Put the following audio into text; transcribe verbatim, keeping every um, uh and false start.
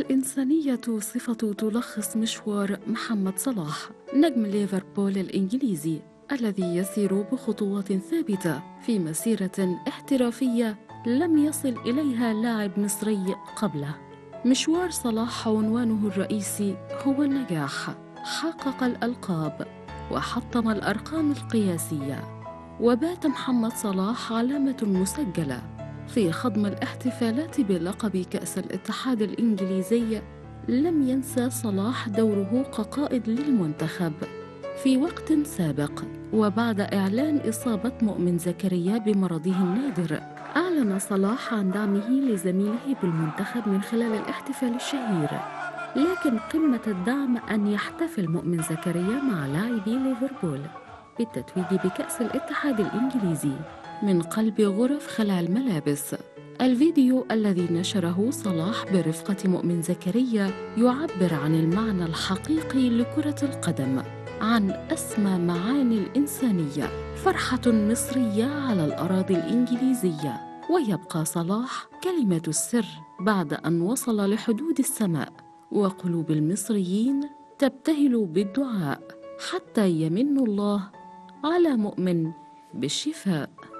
الإنسانية صفة تلخص مشوار محمد صلاح نجم ليفربول الإنجليزي الذي يسير بخطوات ثابتة في مسيرة احترافية لم يصل إليها لاعب مصري قبله. مشوار صلاح عنوانه الرئيسي هو النجاح، حقق الألقاب وحطم الأرقام القياسية، وبات محمد صلاح علامة مسجلة في خضم الاحتفالات بلقب كأس الاتحاد الإنجليزي. لم ينسى صلاح دوره كقائد للمنتخب في وقت سابق، وبعد إعلان إصابة مؤمن زكريا بمرضه النادر أعلن صلاح عن دعمه لزميله بالمنتخب من خلال الاحتفال الشهير. لكن قمة الدعم أن يحتفل مؤمن زكريا مع لاعبي ليفربول بالتتويج بكأس الاتحاد الإنجليزي من قلب غرف خلع الملابس. الفيديو الذي نشره صلاح برفقة مؤمن زكريا يعبر عن المعنى الحقيقي لكرة القدم، عن أسمى معاني الإنسانية، فرحة مصرية على الأراضي الإنجليزية. ويبقى صلاح كلمة السر بعد أن وصل لحدود السماء، وقلوب المصريين تبتهل بالدعاء حتى يمن الله على مؤمن بالشفاء.